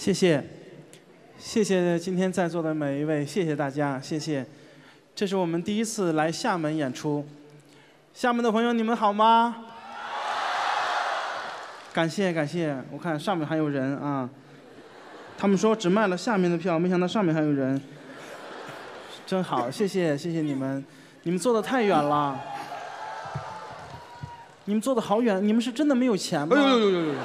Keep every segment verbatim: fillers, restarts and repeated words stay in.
谢谢，谢谢今天在座的每一位，谢谢大家，谢谢。这是我们第一次来厦门演出，厦门的朋友你们好吗？感谢感谢，我看上面还有人啊。他们说只卖了下面的票，没想到上面还有人，真好，谢谢谢谢你们，你们坐得太远了，你们坐得好远，你们是真的没有钱吗？ 哎呦呦呦呦呦！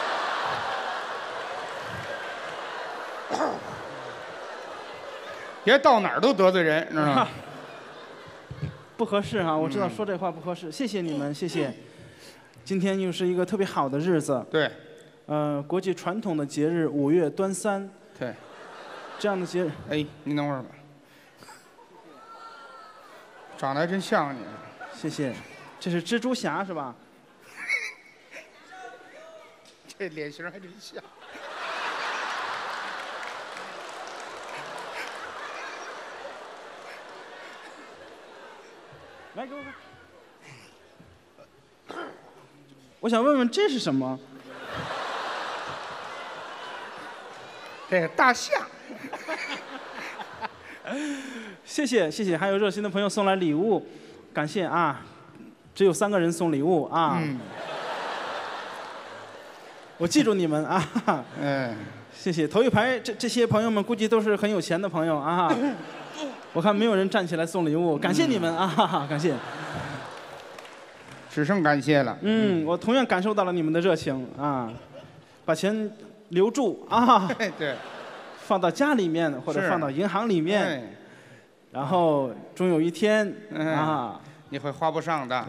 别到哪儿都得罪人，知道吗？ 不合适啊，我知道说这话不合适，谢谢你们，谢谢。今天又是一个特别好的日子。 对。 呃，国际传统的节日五月端三。 对。 这样的节日。 哎，您等会儿吧。长得还真像你。 谢谢。这是蜘蛛侠是吧？ 这脸型还真像。 来，给我看。我想问问这是什么？ 这个大象。 谢谢谢谢，还有热心的朋友送来礼物，感谢啊！只有三个人送礼物啊。嗯。我记住你们啊。嗯。谢谢，头一排这这些朋友们估计都是很有钱的朋友啊。我看没有人站起来送礼物，感谢你们啊！感谢。 只剩感谢了。 嗯，我同样感受到了你们的热情啊，把钱留住啊， 对， 放到家里面或者放到银行里面，然后终有一天啊， 你会花不上的。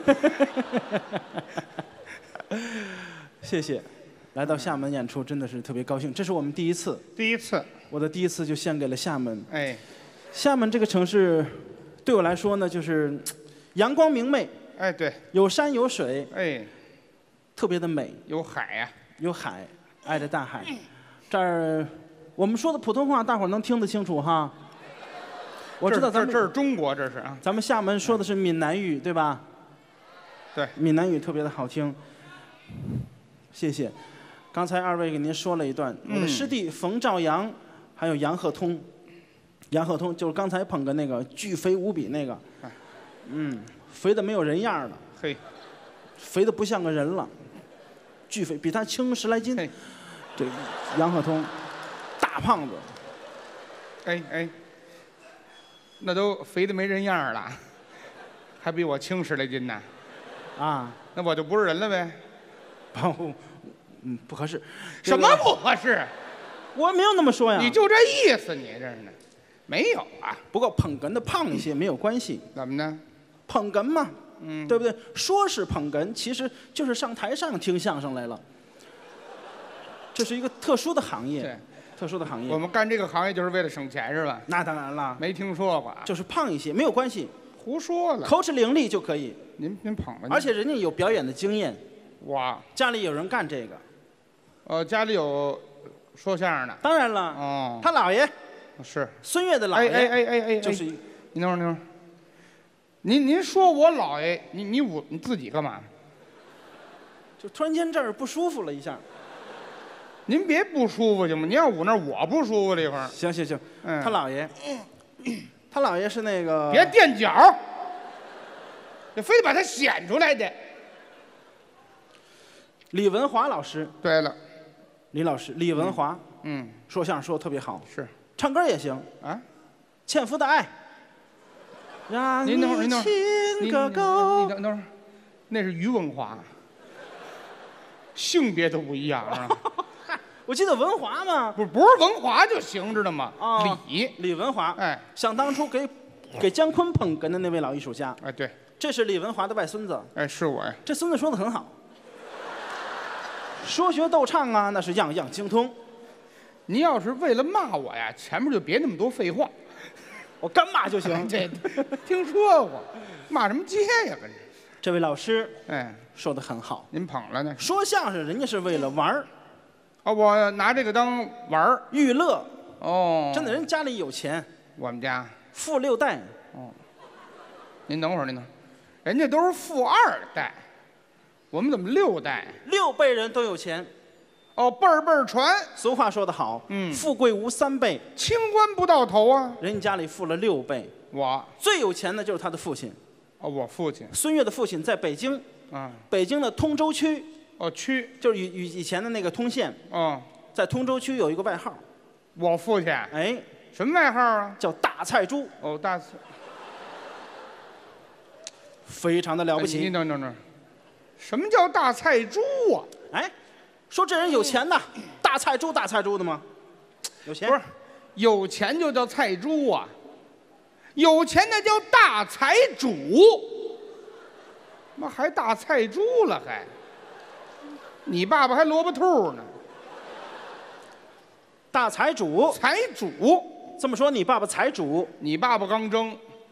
谢谢，来到厦门演出真的是特别高兴，这是我们第一次。 第一次。 我的第一次就献给了厦门。 哎。 厦门这个城市，对我来说呢，就是阳光明媚。 哎，对。 有山有水。 哎。 特别的美。 有海呀。 有海，挨着大海。这儿，我们说的普通话，大伙儿能听得清楚哈。我知道咱们这是中国，这是啊。 咱们厦门说的是闽南语，对吧？ 对。 闽南语特别的好听。谢谢。刚才二位给您说了一段，我的师弟冯兆阳，还有杨鹤通。杨鹤通就是刚才捧的那个巨肥无比那个，嗯，肥的没有人样了， 嘿， 肥的不像个人了，巨肥，比他轻十来斤。这杨鹤通，大胖子。 哎哎，那都肥的没人样了，还比我轻十来斤呢。 啊， 那我就不是人了呗？ 不，嗯，不合适。 什么不合适？ 我没有那么说呀。 你就这意思，你这是呢？没有啊， 不过捧哏的胖一些没有关系。 怎么呢？ 捧哏嘛，嗯，对不对？说是捧哏，其实就是上台上听相声来了。这是一个特殊的行业， 对， 特殊的行业。 我们干这个行业就是为了省钱，是吧？ 那当然了， 没听说过。 就是胖一些没有关系， 胡说了， 口齿伶俐就可以。 您您捧吧。 而且人家有表演的经验。 哇， 家里有人干这个。 呃，家里有说相声的。 当然了， 哦， 他姥爷。 是孙越的姥爷， 哎哎哎哎哎， 就是。 您等会儿，您等会儿。您您说我姥爷，你你我你自己干嘛？ 就突然间这儿不舒服了一下。 您别不舒服行吗？您要捂那儿我不舒服这一会儿。 行行行，嗯，他姥爷，他姥爷是那个。 别垫脚，这非得把他显出来的。 李文华老师。 对了， 李老师，李文华。 嗯， 说相声说的特别好， 是， 唱歌也行啊，《纤夫的爱》。让你亲个够。 你等等会儿，那是于文华，性别都不一样啊。 我记得文华嘛， 不不是文华就行，知道吗？ 啊， 李李文华， 哎， 想当初给给姜昆捧哏的那位老艺术家， 哎，对， 这是李文华的外孙子， 哎，是我呀。 这孙子说的很好，说学逗唱啊，那是样样精通。 您要是为了骂我呀，前面就别那么多废话， 我干骂就行。 这听说过，骂什么街呀？跟这这位老师， 哎， 说的很好。 您捧了呢？ 说相声人家是为了玩儿， 哦，我拿这个当玩儿娱乐。 哦， 真的，人家里有钱。 我们家富六代。 哦，您等会儿，您等会儿，人家都是富二代，我们怎么六代？ 六辈人都有钱。 哦，辈儿辈儿传。 俗话说得好， 嗯， 富贵无三倍， 清官不到头啊。 人家家里富了六倍。 我最有钱的就是他的父亲。 哦，我父亲。 孙越的父亲在北京。 啊。 北京的通州区。 哦，区就是以以以前的那个通县。 哦。 在通州区有一个外号。 我父亲。 哎。 什么外号啊？ 叫大菜猪。 哦，大菜。 非常的了不起。 你等等等。什么叫大菜猪啊？ 哎。说这人有钱呐，大菜猪大菜猪的吗？有钱不是，有钱就叫菜猪啊，有钱那叫大财主，妈还大菜猪了还？你爸爸还萝卜兔呢。 大财主， 财主， 这么说你爸爸财主， 你爸爸刚争。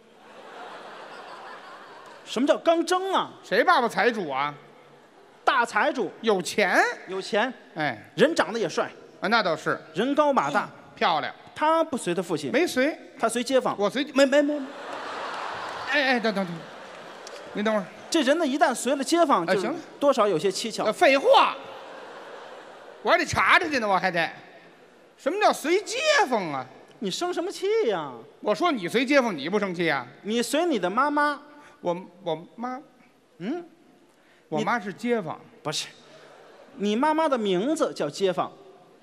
什么叫刚争啊？ 谁爸爸财主啊？ 大财主， 有钱， 有钱， 哎， 人长得也帅啊，那倒是， 人高马大， 漂亮。 他不随他父亲， 没随， 他随街坊。 我随， 没没没。 哎哎，等等等，您等会儿。 这人呢，一旦随了街坊，就行了， 多少有些蹊跷。 废话，我还得查查去呢，我还得。什么叫随街坊啊？ 你生什么气呀？ 我说你随街坊，你不生气啊？ 你随你的妈妈。 我我妈， 嗯。 我妈是街坊， 不是，你妈妈的名字叫街坊。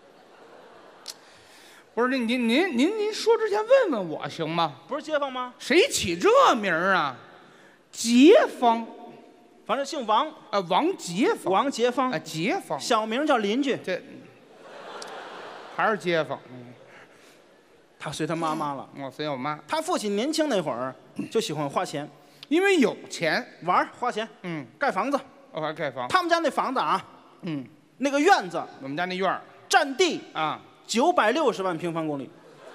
不是，您您您您您说之前问问我行吗？ 不是街坊吗？ 谁起这名儿啊？街坊， 反正姓王。 啊，王街坊。 王街坊。 啊，街坊。 小名叫邻居。 这还是街坊。 他随他妈妈了。 我随我妈。 他父亲年轻那会儿就喜欢花钱。 因为有钱玩花钱， 嗯， 盖房子， 我还盖房。 他们家那房子啊， 嗯， 那个院子， 我们家那院儿占地啊九百六十万平方公里。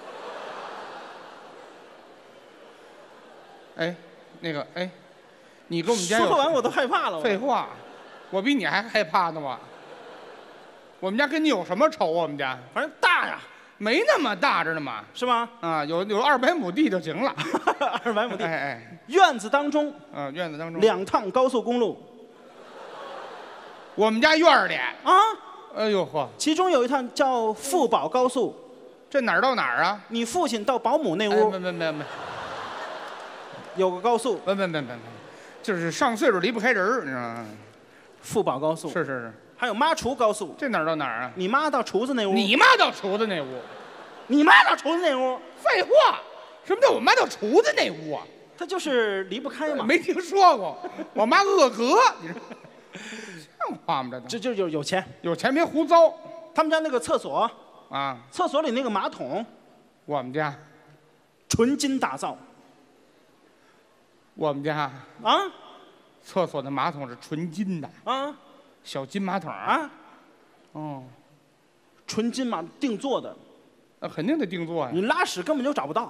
哎，那个哎，你跟我们家说完我都害怕了。 废话，我比你还害怕呢我。我们家跟你有什么仇？我们家反正大呀， 没那么大着呢嘛， 是吗？ 啊，有有二百亩地就行了。 二百亩地。 哎哎， 院子当中， 啊，院子当中两趟高速公路。 我们家院儿里啊， 哎呦呵， 其中有一趟叫富宝高速， 这哪儿到哪儿啊？ 你父亲到保姆那屋， 没没没没， 有个高速， 没没没没没，就是上岁数离不开人儿，你知道吗？ 富宝高速是是是， 还有妈厨高速， 这哪儿到哪儿啊？ 你妈到厨子那屋， 你妈到厨子那屋， 你妈到厨子那屋， 废话，什么叫我妈到厨子那屋啊？ 他就是离不开嘛， 没听说过，我妈恶格，你说像话吗？这这就有有钱， 有钱别胡糟。 他们家那个厕所啊， 厕所里那个马桶， 我们家纯金打造。 我们家啊， 厕所的马桶是纯金的啊， 小金马桶啊， 哦， 纯金马定做的， 那肯定得定做呀。 你拉屎根本就找不到，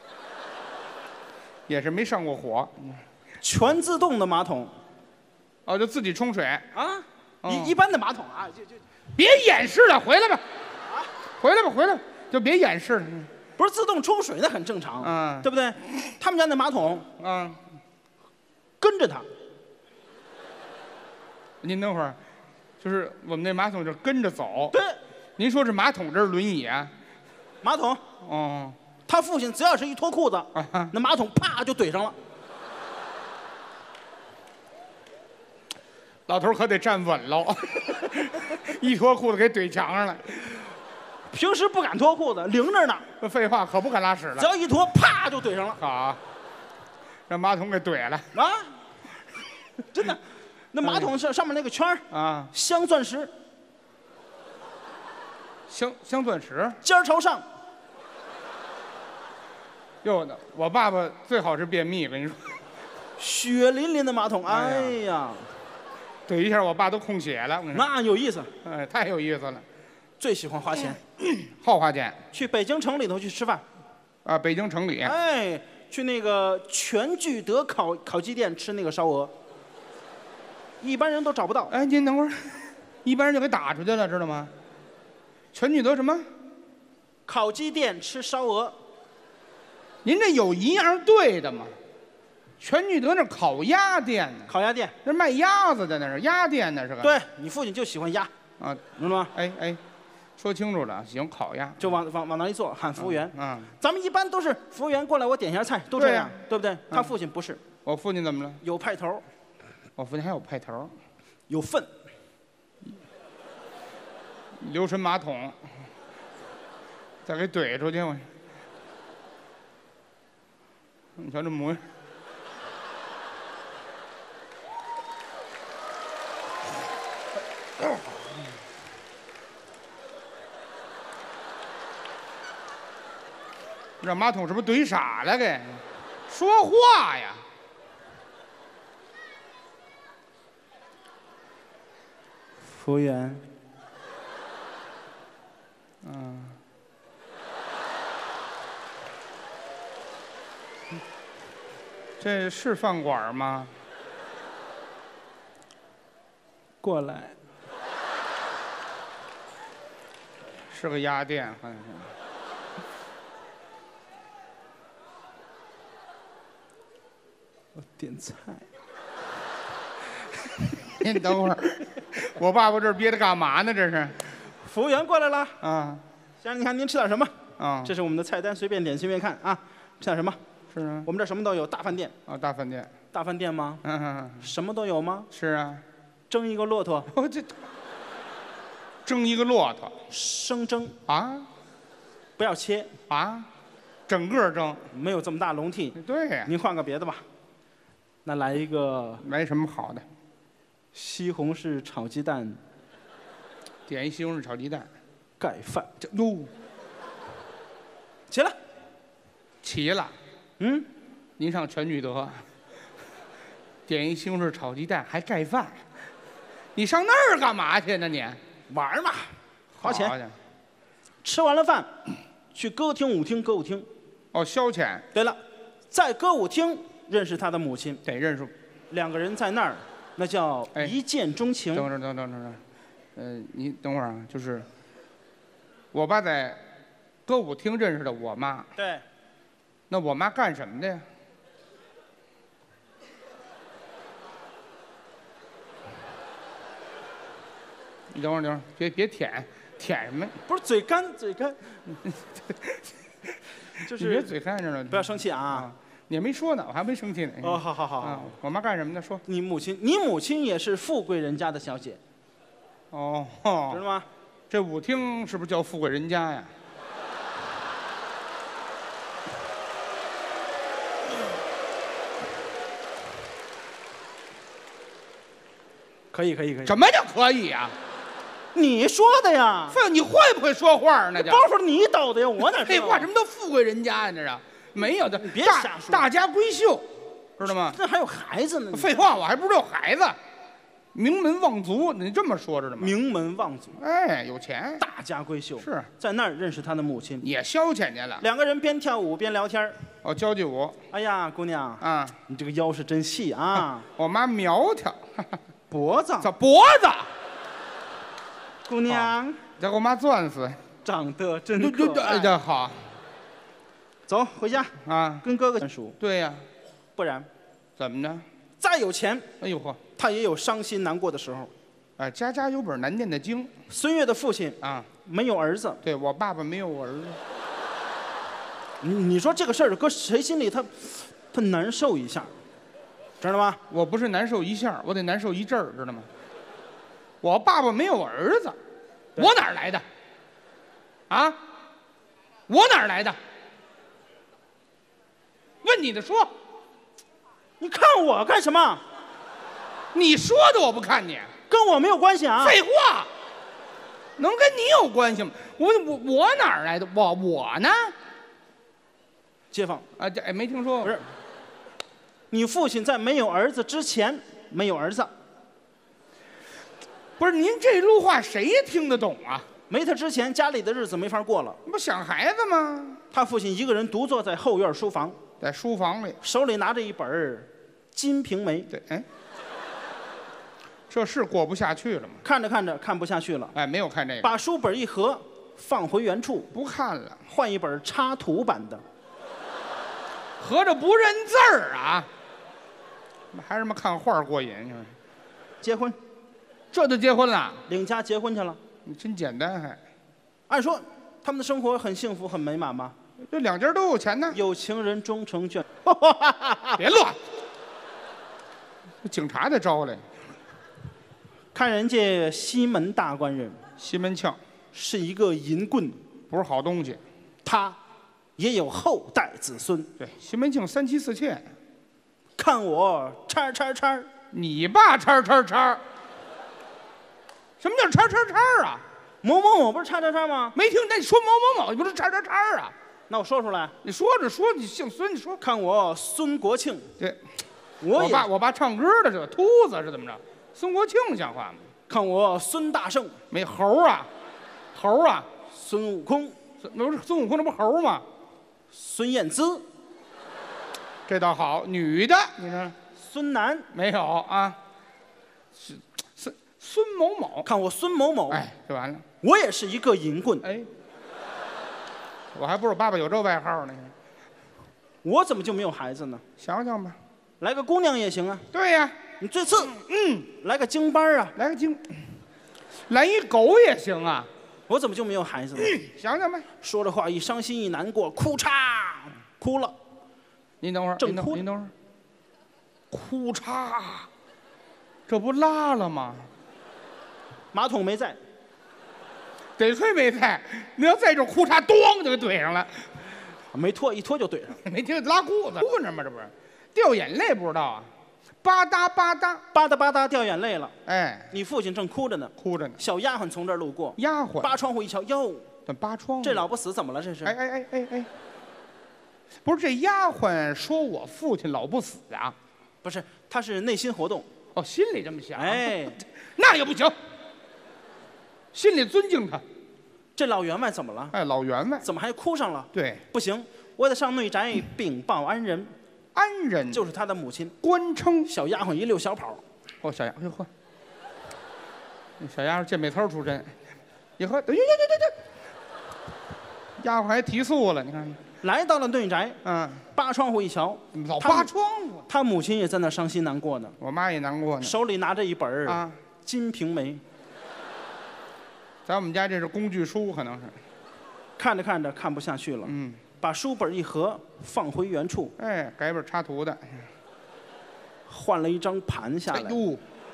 也是没上过火， 全自动的马桶。 哦，就自己冲水啊， 哦一一般的马桶啊，就就别掩饰了，回来吧，回来吧，回来吧，就别掩饰了。 不是自动冲水那很正常， 嗯， 对不对？他们家那马桶， 嗯， 跟着他。 您等会儿，就是我们那马桶就跟着走。 对， 您说这马桶这是轮椅啊？ 马桶， 哦， 他父亲只要是一脱裤子， 啊， 那马桶啪就怼上了。 老头可得站稳喽，一脱裤子给怼墙上了。 平时不敢脱裤子，灵着呢。 废话，可不敢拉屎了。 只要一脱，啪就怼上了。 好，让马桶给怼了啊！真的，那马桶上上面那个圈儿啊， 镶钻石， 镶镶钻石， 尖儿朝上。 哟，我爸爸最好是便秘，跟你说， 血淋淋的马桶，哎哎呀， 怼一下我爸都空血了。我跟你说， 那有意思。 哎，太有意思了， 最喜欢花钱， 好花钱。 去北京城里头去吃饭， 啊，北京城里， 哎，去那个全聚德烤烤鸡店吃那个烧鹅，一般人都找不到。 哎，您等会儿，一般人就给打出去了，知道吗？全聚德什么？ 烤鸡店吃烧鹅， 您这有一样对的吗？全聚德那烤鸭店呢？ 烤鸭店。 那卖鸭子的那是鸭店，那是个。 对你父亲就喜欢鸭。 啊， 知道吗？ 哎哎，说清楚了，行，烤鸭就往往往那一坐，喊服务员。 嗯， 咱们一般都是服务员过来，我点一下菜，都这样，对不对？他父亲不是， 我父亲怎么了？ 有派头， 我父亲还有派头， 有份， 留神马桶，再给怼出去我。你瞧这模样。让马桶是不是怼傻了？给说话呀！ 服务员， 嗯，这是饭馆吗？ 过来， 是个鸭店，好像是。 我点菜。 您等会儿，我爸爸这儿憋着干嘛呢？这是。 服务员过来了。 啊。 先生，你看您吃点什么？ 啊。 这是我们的菜单，随便点，随便看啊。吃点什么？ 是啊。 我们这什么都有，大饭店。 啊，大饭店。 大饭店吗？ 嗯嗯。 什么都有吗？ 是啊。 蒸一个骆驼。 我这。蒸一个骆驼。 生蒸。 啊。 不要切。 啊。整个蒸。 没有这么大笼屉。 对呀。 您换个别的吧。那来一个。 来什么好的？ 西红柿炒鸡蛋。 点一西红柿炒鸡蛋。 盖饭。 这哟。 起来。 齐了。 嗯。 您上全聚德。点一西红柿炒鸡蛋还盖饭，你上那儿干嘛去呢？你玩嘛，花钱。 好去吃完了饭，去歌厅舞厅歌舞厅。 哦，消遣。 对了，在歌舞厅认识他的母亲， 得认识。 两个人在那儿，那叫一见钟情。 等会儿，等等等等，呃，你等会儿啊，就是我爸在歌舞厅认识的我妈。 对。 那我妈干什么的呀？你等会儿，等会儿，别别舔，舔什么？ 不是嘴干，嘴干。就是你别嘴干着了， 不要生气啊！啊你也没说呢，我还没生气呢。 哦，好好好。 啊，我妈干什么的？说。 你母亲，你母亲也是富贵人家的小姐。 哦。 知道吗？ 这舞厅是不是叫富贵人家呀？ 可以可以可以。 什么叫可以呀？ 你说的呀。 废，你会不会说话呢？ 包袱你抖的呀，我哪？ 废话，什么叫富贵人家呀？这是没有的。 别瞎说。 大家闺秀，知道吗？ 这还有孩子呢。 废话，我还不知道有孩子。名门望族，你这么说知道吗？ 名门望族， 哎，有钱， 大家闺秀。 是在那儿认识他的母亲， 也消遣去了。 两个人边跳舞边聊天。 哦，交际舞。 哎呀，姑娘啊， 你这个腰是真细啊！ 我妈苗条。 脖子。 咋脖子？ 姑娘， 再给我妈攥死。 长得真可爱。 哎呀，好。 走，回家啊， 跟哥哥专属。 对呀， 不然怎么着？ 再有钱， 哎呦呵， 他也有伤心难过的时候。 哎，家家有本难念的经。 孙越的父亲啊， 没有儿子。 对我爸爸没有我儿子。 你你说这个事儿搁谁心里他他难受一下，知道吗？ 我不是难受一下，我得难受一阵儿，知道吗？我爸爸没有儿子，我哪儿来的？啊？我哪儿来的？问你的说。 你看我干什么？ 你说的我不看你， 跟我没有关系啊！ 废话，能跟你有关系吗？我我我哪儿来的？我我呢？ 街坊啊，这哎没听说过。 不是，你父亲在没有儿子之前没有儿子。 不是您这路话谁听得懂啊？ 没他之前家里的日子没法过了。 不想孩子吗？ 他父亲一个人独坐在后院书房， 在书房里， 手里拿着一本《金瓶梅》。 对，哎，这是过不下去了吗？ 看着看着看不下去了， 哎，没有看这个， 把书本一合，放回原处， 不看了， 换一本插图版的。 合着不认字儿啊？还是么看画过瘾？ 结婚， 这就结婚了？ 领家结婚去了。 你真简单还。 按说他们的生活很幸福很美满吗？ 这两家都有钱呢。 有情人终成眷。 别乱，警察得招来。 看人家西门大官人， 西门庆是一个淫棍， 不是好东西。 他也有后代子孙。 对，西门庆三妻四妾。 看我叉叉叉， 你爸叉叉叉。什么叫叉叉叉啊？ 某某某不是叉叉叉吗？ 没听，那你说某某某，你不是叉叉叉啊？ 那我说出来。 你说着说，你姓孙，你说。 看我孙国庆。 对， 我我爸我爸唱歌的这个秃子是怎么着？孙国庆像话吗？ 看我孙大圣。 没猴啊，猴啊， 孙悟空。 那不是孙悟空，那不猴吗？ 孙燕姿。 这倒好，女的，你说。 孙楠。 没有啊。是孙孙某某。 看我孙某某。 哎，就完了。 我也是一个淫棍。 哎，我还不知道爸爸有这外号呢。 我怎么就没有孩子呢？ 想想吧。 来个姑娘也行啊。 对呀。 你最次，嗯，来个京班啊， 来个京，来一狗也行啊。 我怎么就没有孩子呢？ 嗯、想想吧。 说这话一伤心一难过，哭嚓，哭了。 您等会儿， 正哭， 您等会儿，哭嚓，这不拉了吗？ 马桶没在， 得亏没在。你要在这哭嚓，咣就给怼上了。 没脱，一脱就怼上。 没听拉裤子，哭着吗？这不是掉眼泪，不知道啊。吧嗒吧嗒， 吧嗒吧嗒掉眼泪了。 哎， 你父亲正哭着呢， 哭着呢。 小丫鬟从这儿路过， 丫鬟扒窗户一瞧，哟， 怎么扒窗户？ 这老不死怎么了？这是？ 哎哎哎哎哎，不是这丫鬟说我父亲老不死啊？ 不是，他是内心活动。 哦，心里这么想。 哎， 那也不行，心里尊敬他。 这老员外怎么了？ 哎，老员外怎么还哭上了？ 对， 不行，我得上内宅禀报安人。 安人就是他的母亲， 官称。 小丫鬟一溜小跑。 哦，小丫，哎呦呵，小丫鬟健美操出身，一喝，对对对对对，丫鬟还提速了，你看。 来到了内宅， 嗯， 扒窗户一瞧， 老扒窗户。 他母亲也在那伤心难过呢。 我妈也难过呢， 手里拿着一本儿啊 《金瓶梅》。 在我们家这是工具书，可能是。 看着看着看不下去了， 嗯， 把书本一合，放回原处。 哎，改本插图的， 换了一张盘下来。 哎呦，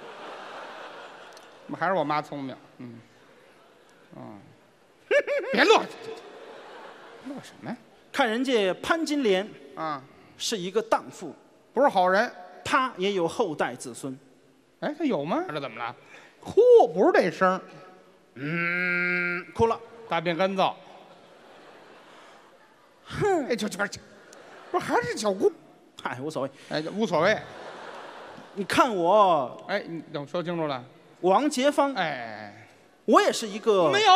还是我妈聪明，嗯，啊、哦，别乐，乐什么呀？ 看人家潘金莲啊， 是一个荡妇， 不是好人， 她也有后代子孙。 哎，他有吗？这怎么了？哭，不是这声， 嗯，哭了， 大便干燥。 哼， 哎，就这，不是还是小姑？ 嗨，无所谓。 哎，无所谓。 你看我， 哎，你等我说清楚了。 王杰芳， 哎， 我也是一个。 没有。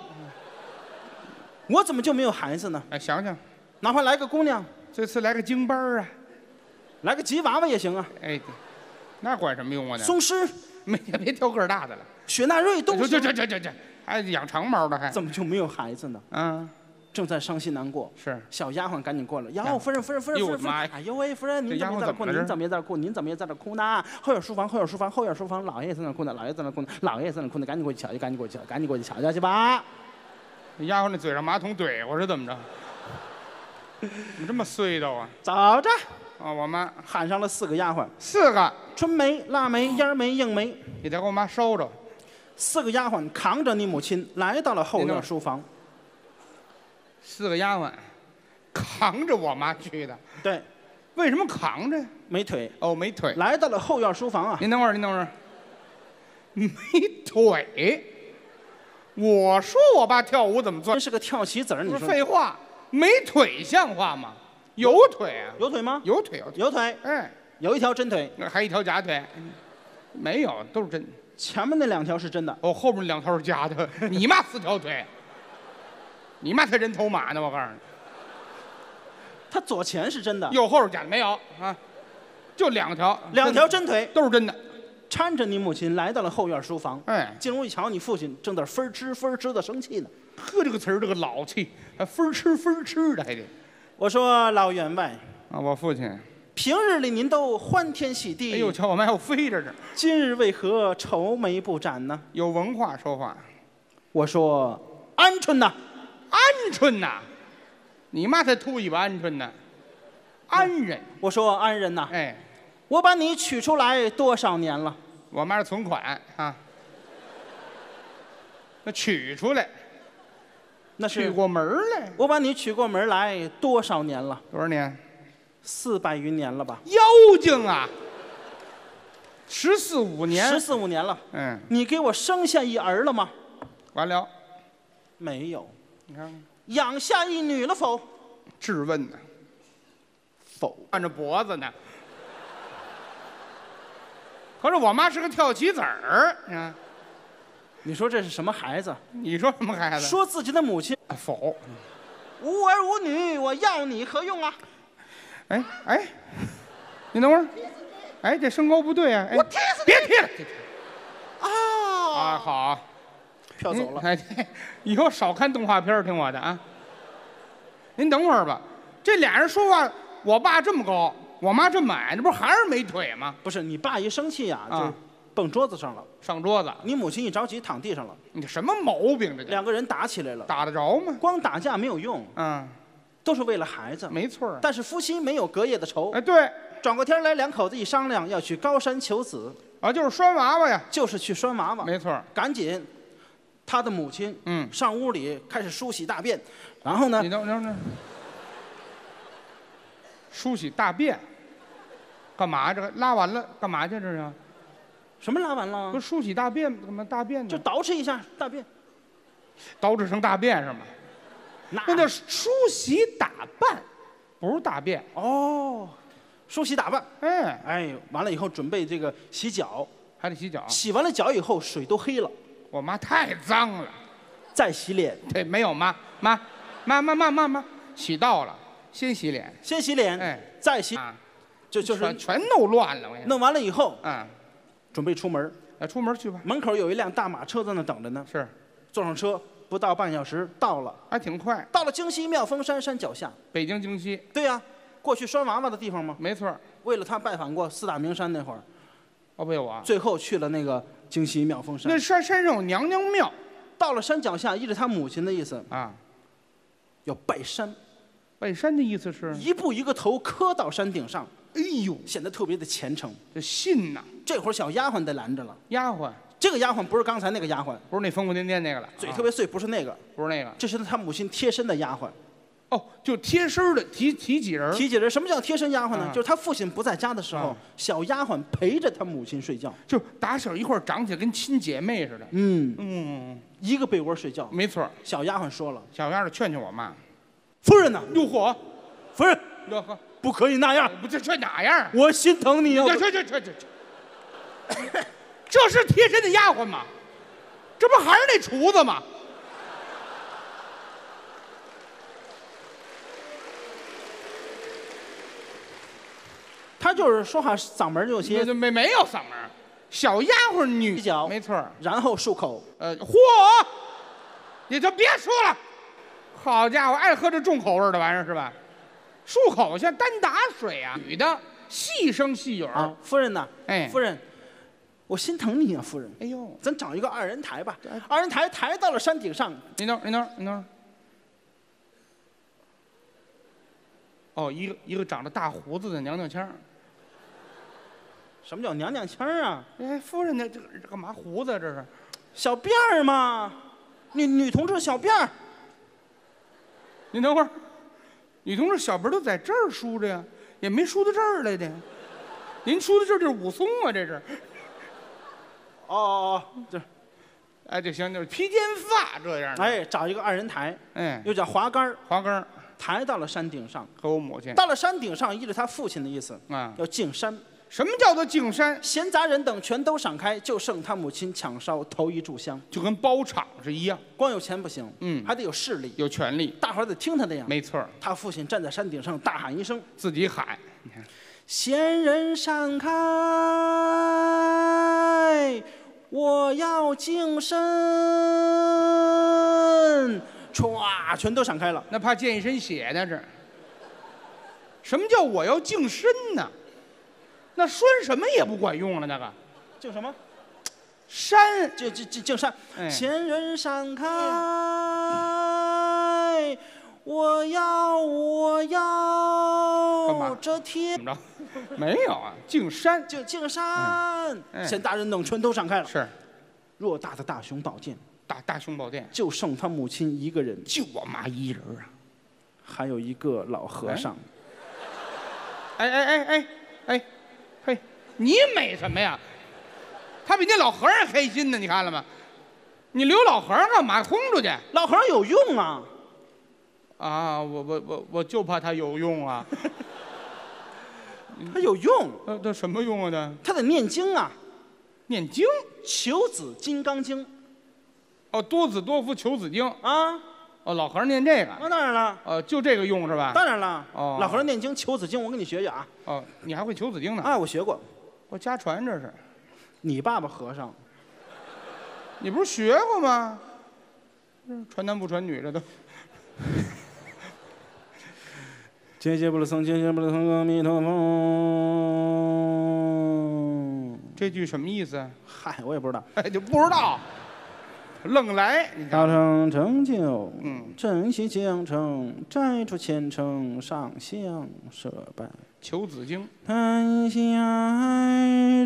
我怎么就没有孩子呢？ 哎，想想， 哪怕来个姑娘， 这次来个京班啊， 来个吉娃娃也行啊。 哎，那管什么用啊？那松狮， 没别挑个儿大的了。 雪纳瑞都行。 这这这这这，还养长毛的还？ 怎么就没有孩子呢？ 嗯。 正在伤心难过， 是小丫鬟赶紧过来，哟，夫人，夫人，夫人，夫人，夫人，哎呦喂，夫人，您怎么也在这哭？您怎么也在这哭？您怎么也在这哭呢？后院书房，后院书房，后院书房，老爷也在那哭呢，老爷在那哭呢，老爷也在那哭呢，赶紧过去瞧去，赶紧过去瞧，赶紧过去瞧瞧去吧。 丫鬟那嘴上马桶怼我是怎么着？怎么这么碎叨啊？ 走着。 啊，我妈喊上了四个丫鬟， 四个， 春梅、腊梅、烟梅、映梅， 你得给我妈收着。 四个丫鬟扛着你母亲来到了后院书房。 四个丫鬟扛着我妈去的。 对， 为什么扛着？ 没腿。 哦，没腿。 来到了后院书房啊。 您等会儿，您等会儿。没腿。我说我爸跳舞怎么钻？ 真是个跳棋子儿，你说。 废话，没腿像话吗？有腿啊？ 有腿吗？ 有腿，有腿。 有腿。 哎， 有一条真腿。 那还一条假腿？没有，都是真。 前面那两条是真的。 哦，后面两条是假的。你妈四条腿。你妈才人头马呢！我告诉你， 他左前是真的， 右后是假的，没有啊，就两条， 两条真腿都是真的。 搀着你母亲来到了后院书房， 哎， 进屋一瞧，你父亲正在分吃分吃的生气呢。 呵，这个词儿这个老气，还分吃分吃的还得。 我说老员外啊，我父亲， 平日里您都欢天喜地， 哎呦，瞧我们还有飞着这， 今日为何愁眉不展呢？ 有文化说话。 我说鹌鹑呐， 鹌鹑呐，你妈才秃尾巴鹌鹑呢，安人。 我说安人呐， 哎， 我把你取出来多少年了？ 我妈是存款啊，那取出来， 那是取过门来， 我把你娶过门来多少年了？ 多少年？ 四百余年了吧？ 妖精啊！十四五年， 十四五年了。 嗯， 你给我生下一儿了吗？ 完了， 没有。 你看看， 养下一女了否？ 质问呢， 否。 按着脖子呢。合着我妈是个跳棋子儿啊！ 你说这是什么孩子？ 你说什么孩子？ 说自己的母亲啊否。 无儿无女，我要你何用啊？ 哎哎，你等会儿，哎，这身高不对啊！哎、 我踢死你！ 别踢了！ 啊啊，好， 飘走了。 哎，以后少看动画片，听我的啊。您等会儿吧，这俩人说话，我爸这么高，我妈这么矮，那不是还是没腿吗？ 不是，你爸一生气呀、 啊就蹦桌子上了。 上桌子， 你母亲一着急躺地上了， 你这什么毛病？这两个人打起来了。 打得着吗？ 光打架没有用， 嗯， 都是为了孩子。 没错儿。 但是夫妻没有隔夜的仇。 哎，对， 转过天来，两口子一商量，要去高山求子， 啊，就是拴娃娃呀， 就是去拴娃娃。 没错儿。 赶紧，他的母亲嗯， 上屋里开始梳洗大便，然后呢你，等等等，梳洗大便，干嘛？这个拉完了干嘛去？这是？ 什么拉完了不？是梳洗大便干嘛？大便呢？ 就捯饬一下大便， 捯饬成大便是吗？ 那那叫梳洗打扮，不是大便。 哦，梳洗打扮。 哎， 哎，完了以后准备这个洗脚， 还得洗脚。 洗完了脚以后水都黑了， 我妈太脏了， 再洗脸， 对，没有妈妈妈妈妈妈妈，洗到了，先洗脸， 先洗脸， 哎， 再洗， 啊， 就就是全全弄乱了。我跟你说， 弄完了以后， 嗯， 准备出门。 那出门去吧。 门口有一辆大马车在那等着呢， 是， 坐上车不到半小时到了， 还挺快。 到了京西妙峰山山脚下。 北京京西， 对呀、过去拴娃娃的地方吗？ 没错儿。 为了他拜访过四大名山那会儿， 哦，不有我。 最后去了那个京西妙峰山那。山山上有娘娘庙到了山脚下，依着他母亲的意思， 啊。 要拜山， 拜山的意思是， 一步一个头磕到山顶上， 哎呦， 显得特别的虔诚。 这信呐， 这会儿小丫鬟得拦着了， 丫鬟这个丫鬟不是刚才那个丫鬟， 不是那疯疯癫癫那个了，啊嘴特别碎，不是那个， 不是那个。 这是他母亲贴身的丫鬟。 哦，就贴身儿的提提几人儿， 提起人，什么叫贴身丫鬟呢？ 啊就是他父亲不在家的时候啊， 小丫鬟陪着他母亲睡觉。 就打小一块儿长起来，跟亲姐妹似的。 嗯， 嗯， 一个被窝睡觉。 没错儿。 小丫鬟说了小丫头劝劝我妈，：“ 夫人呐， 哟嚯， 夫人哟呵， 不可以那样， 不这这哪样？ 我心疼你啊！ 这这这这这这，这是贴身的丫鬟吗？这不还是那厨子吗？ 他就是说话嗓门就有些， 没没没有嗓门儿，小丫鬟女洗脚没错儿。 然后漱口。 呃，嚯，你就别说了，好家伙，爱喝这重口味的玩意儿是吧？漱口像单打水啊，女的细声细语儿。 啊，夫人呐， 哎夫人，我心疼你啊，夫人。 哎呦， 咱找一个二人抬吧。二人抬抬到了山顶上， 您等会儿，您等会儿，您等会儿。哦，一个一个长着大胡子的娘娘腔儿。 什么叫娘娘腔啊？ 哎，夫人呢？这个这干嘛胡子啊？这是？ 小辫儿嘛，女女同志小辫儿。 您等会儿，女同志小辫儿都在这儿梳着呀，也没梳到这儿来的。您梳的这儿就是武松啊，这是。 哦哦哦，这， 哎，就行，就是披肩发这样的。 哎，找一个二人抬， 哎， 又叫滑竿儿， 华根儿抬到了山顶上。 和我母亲到了山顶上，依着他父亲的意思， 啊， 要进山。 什么叫做敬山？ 闲杂人等全都闪开，就剩他母亲抢烧头一炷香。 就跟包场是一样， 光有钱不行， 嗯还得有势力， 有权利。 大伙儿得听他的呀。 没错儿， 他父亲站在山顶上大喊一声自己喊，你看，：“ 仙人闪开，我要净身！”歘，全都闪开了。 那怕溅一身血呢，这什么叫我要净身呢？那拴什么也不管用了，那个净什么？ 山， 净净净净山。 哎仙人闪开，我要我干嘛要这天。 怎么着？没有啊，净山净净山， 哎仙大人等全都闪开了。 是偌大的大雄宝殿， 大大雄宝殿， 就剩他母亲一个人， 就我妈一人啊。 还有一个老和尚。 哎哎哎哎哎，嘿，你美什么呀？他比那老和尚开心呢，你看了吗？你留老和尚干嘛？轰出去！ 老和尚有用啊！ 啊，我我我我就怕他有用啊！ 他有用， 那那什么用啊？他他得念经啊， 念经。 《求子金刚经》 哦，多子多福求子经。 啊。 哦，老和尚念这个。 那当然了。 哦，就这个用是吧？ 当然了。 哦， 老和尚念经求子经，我跟你学学啊。 哦，你还会求子经呢？ 哎，我学过。 我家传这是。 你爸爸和尚。 你不是学过吗？传男不传女，这都。 结结不了僧，结结不了僧，阿弥陀佛。 这句什么意思？ 嗨，我也不知道。 哎，就不知道，愣来。 大成成就， 嗯， 珍惜将成，摘除虔诚，上香设拜。 求子经。 谈下爱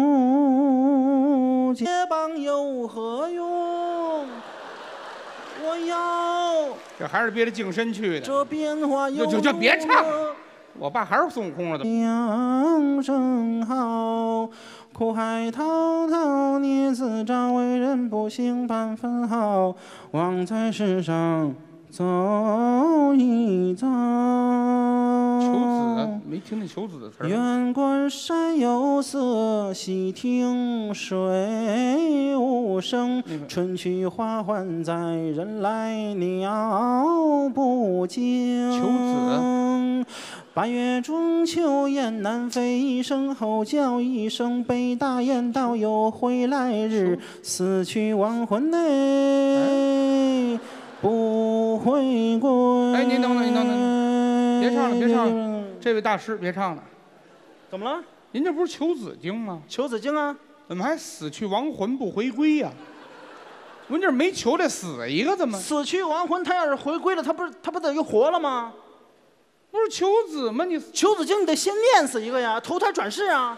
中，结帮有何用？我要这还是憋着净身去的。 这变化有就就别唱，我爸还是孙悟空了都。 扬声号，苦海滔滔，孽自招，为人不行半分好，枉在世上走一遭。 求子，没听见求子的词儿。 远观山有色，细听水无声。 那个春去花还在，人来鸟不惊。 求子。 八月中秋雁南飞，一声吼叫一声北，大雁道有回来日，死去亡魂内不回归。 哎，您等等，您等等，别唱了，别唱了，这位大师别唱了。 怎么了？ 您这不是求子经吗？ 求子经啊。 怎么还死去亡魂不回归呀、啊？您这没求这死一个怎么？ 死去亡魂，他要是回归了，他不是他不得又活了吗？ 不是求子吗？你求子经你得先念死一个呀，投胎转世啊。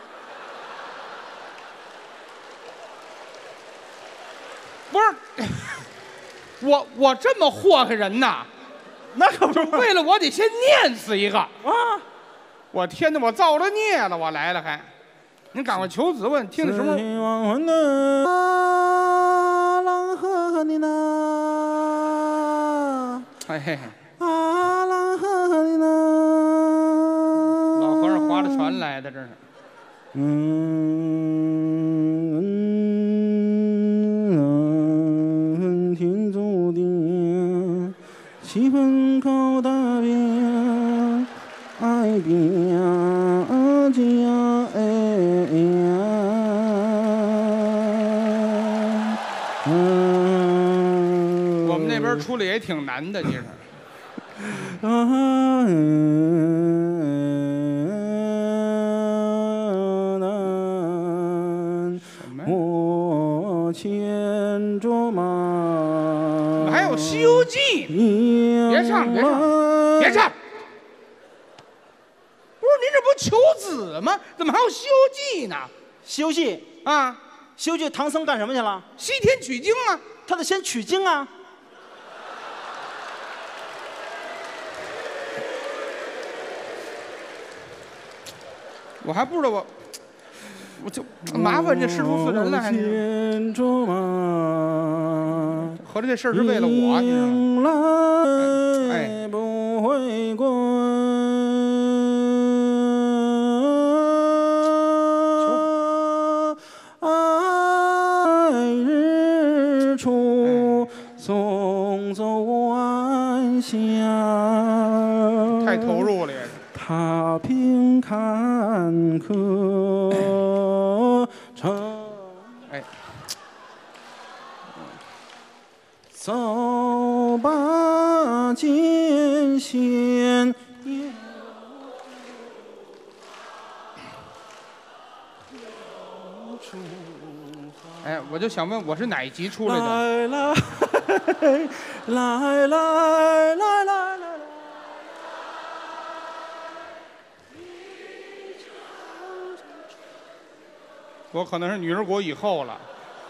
不是，我我这么祸害人呐？ 那可不是为了我得先念死一个啊！我天哪，我造了孽了，我来了还。您赶快求子问，听的什么？ 亡魂的阿郎和你呢？ 哎嘿嘿， 阿郎和你呢？ 老和尚划着船来的，这是。 嗯，天注定，七分靠大边，爱边家哎呀。 我们那边出来也挺难的，其实。 啊，难，我牵着马。 还有《西游记》，别唱，别唱，别唱！不是您这不求子吗？怎么还有《西游记》呢？ 《西游记》 啊，《 西游记》唐僧干什么去了？ 西天取经啊！ 他得先取经啊。 我还不知道我，我就麻烦这师傅四人了，还是合着这事儿是为了我，你知道吗？哎， 不回归。爱日出，送走晚霞。 太投入了也。 踏平坎坷程， 哎， 走吧艰险。 哎，我就想问，我是哪一集出来的？ 来来来来来来来。 我可能是女儿国以后了。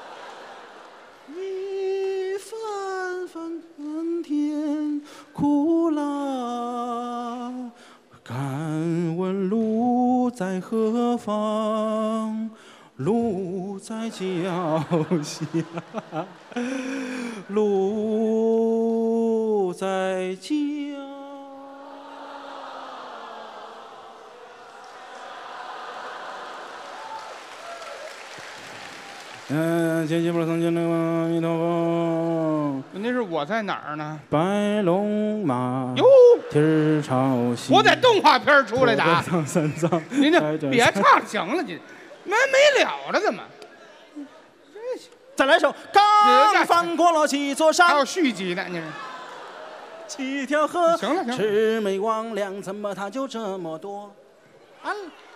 一帆帆春天苦辣，敢问路在何方？路在脚下，路在脚。嗯，前期不是曾经的阿弥陀佛。 那是我在哪儿呢？ 白龙马， 哟， 蹄儿朝西。 我在动画片出来的啊！ 唐三藏， 您这别唱行了，你没没了了怎么？ 再来一首。刚翻过了七座山， 还有续集呢，你这。 七条河， 行了行了， 魑魅魍魉，怎么它就这么多？啊！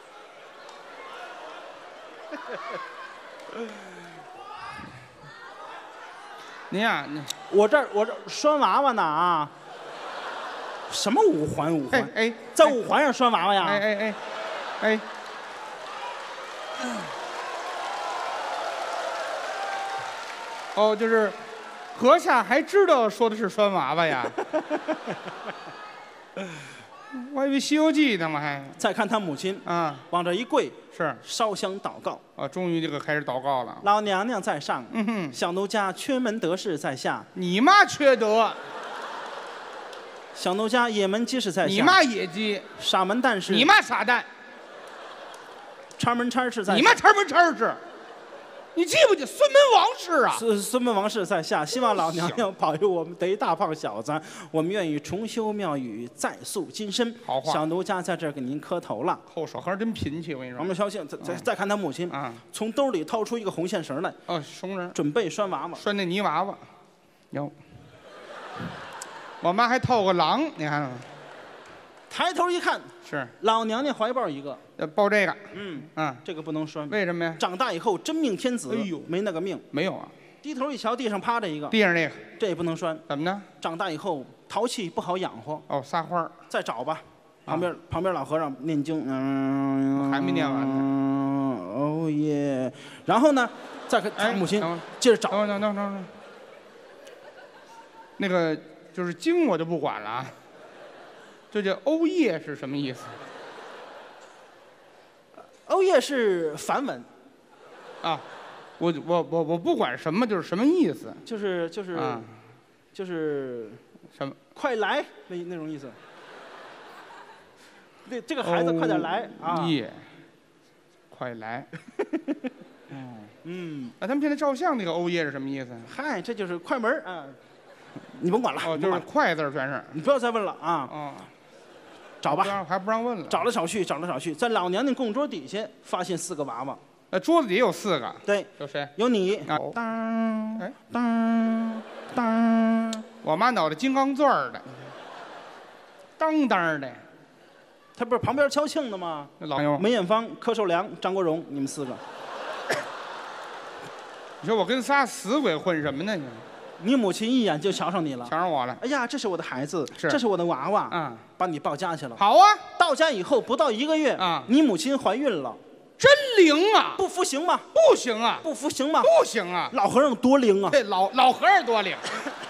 您呀，你我这儿我这拴娃娃呢啊！什么五环五环？ 哎， 在五环上拴娃娃呀？ 哎哎哎哎！哦，就是阁下还知道说的是拴娃娃呀？我还以为《西游记》呢嘛还。 再看他母亲啊， 往这一跪， 是烧香祷告。 啊，终于这个开始祷告了。 老娘娘在上， 嗯哼， 小奴家缺门得势在下。 你妈缺德！ 小奴家野门鸡是在下。 你妈野鸡！ 傻门蛋是。 你妈傻蛋！ 叉门叉是在下。 你妈叉门叉是。你记不记孙门王氏啊？ 孙孙门王氏在下，希望老娘娘保佑我们得一大胖小子。我们愿意重修庙宇，再塑金身。 好话。 小奴家在这儿给您磕头了。 后手还是真贫气，我跟你说。 王们高兴，再再再看他母亲啊， 从兜里掏出一个红线绳来。 哦，绳人。 准备拴娃娃。 拴那泥娃娃。有。我妈还套个狼，你看了吗？ 抬头一看， 是老娘娘怀抱一个， 要抱这个， 嗯嗯， 这个不能拴， 为什么呀？ 长大以后真命天子， 哎呦， 没那个命， 没有啊。 低头一瞧，地上趴着一个， 地上这个， 这也不能拴， 怎么呢？ 长大以后淘气不好养活， 哦，撒欢儿， 再找吧。旁边旁边老和尚念经，嗯， 还没念完呢。 嗯，哦耶，然后呢，再看他母亲，接着找， 等等等等，那个就是经我就不管了啊。这叫欧耶是什么意思？ 欧耶是梵文， 啊，我我我我不管什么，就是什么意思？ 就是就是、 啊、 就是什么？ 快来那那种意思。这这个孩子快点来啊！ 耶，快来！哦， 嗯， 那他们现在照相那个欧耶是什么意思？ 嗨，这就是快门啊！你甭管了， 哦，就是快字全是。 你不要再问了啊！ 哦。 找吧， 还不让问了。 找来找去，找来找去，在老娘娘供桌底下发现四个娃娃。 那桌子底有四个。 对。 有谁？ 有你。 啊。 当。 哎。 当。当。 我妈脑袋金刚钻儿的。当当的。 他不是旁边敲磬的吗？ 那老牛。 梅艳芳、柯受良、张国荣，你们四个。 你说我跟仨死鬼混什么呢？你。 你母亲一眼就瞧上你了， 瞧上我了。 哎呀，这是我的孩子， 是这是我的娃娃， 嗯， 把你抱家去了。 好啊， 到家以后不到一个月啊， 你母亲怀孕了， 真灵啊！ 不服行吗？ 不行啊！ 不服行吗？ 不行啊！ 老和尚多灵啊！ 这老老和尚多灵。